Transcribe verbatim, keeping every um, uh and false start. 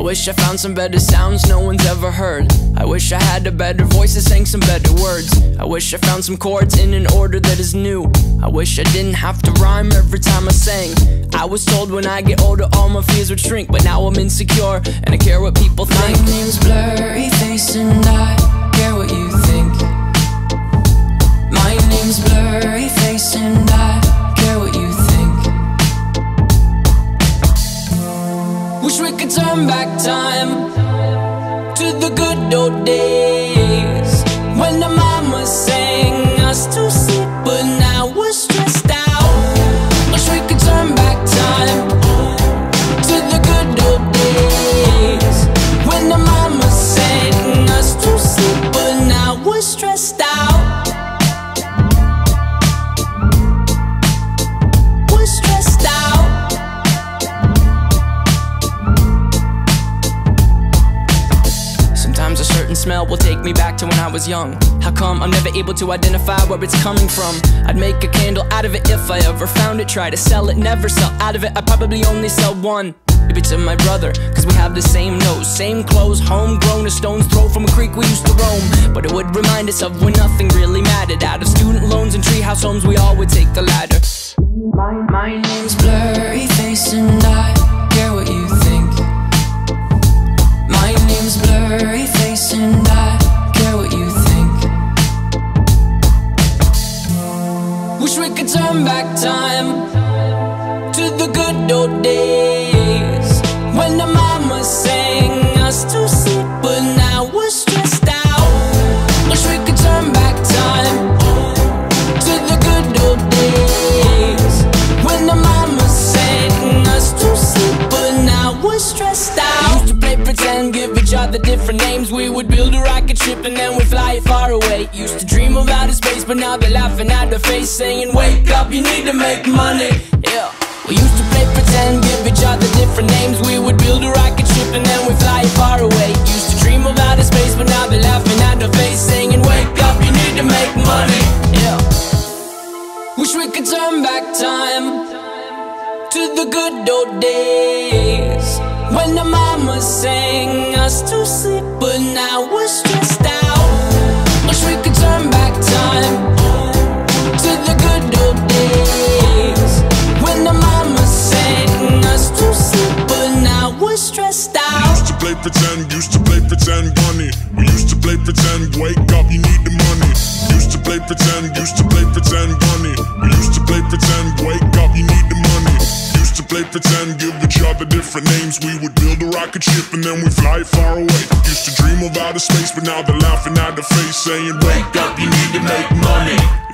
wish I found some better sounds no one's ever heard. I wish I had a better voice that sang some better words. I wish I found some chords in an order that is new. I wish I didn't have to rhyme every time I sang. I was told when I get older all my fears would shrink, but now I'm insecure and I care what people think. My name's Blurryface and I care what you think. My name's Blurryface and I care what you think. Wish we could turn back time to the good old days when the mama sang us to sleep, but now we're stressed out. Wish we could turn back time to the good old days when the mama sang us to sleep, but now we're stressed out. We're stressed out. Sometimes a certain smell will take me back to when I was young. How come I'm never able to identify where it's coming from? I'd make a candle out of it if I ever found it. Try to sell it, never sell out of it. I'd probably only sell one. Maybe to my brother, cause we have the same nose, same clothes, homegrown, a stone's throw from a creek we used to roam. But it would remind us of when nothing really mattered. Out of student loans and treehouse homes, we all would take the ladder. My, my name's Blurryface and I care what you think. My name's Blurryface and I care what you think. Wish we could turn back time to the good old days when the mama sang us to sleep, but now we're stressed out. Wish we could turn back time to the good old days when the mama sang us to sleep, but now we're stressed out. Used to play pretend, give each other different names. We would build a rocket ship and then we'd fly it far away. Used to dream of outer space, but now they're laughing at the face, saying wake up, you need to make money. Yeah. We used to play pretend, give each other different names. We would build a rocket ship and then we'd fly it far away. Used to dream of outer space, but now they're laughing at the face, saying wake up, you need to make money. Yeah. Wish we could turn back time to the good old days when the mama sang us to sleep, but now we're stressed out. Wish we could turn back time to the good old days when the mama sang us to sleep, but now we're stressed out. Used to play pretend, used to play pretend bunny. We used to play pretend, wake up, you need the money. Used to play pretend, used to play pretend bunny. We used to play pretend, wake up, you need the money. Used to play pretend, give each other different names. We would build a rocket ship and then we fly far away. Used to dream of outer space, but now they're laughing at the face, saying wake up, you need to make money.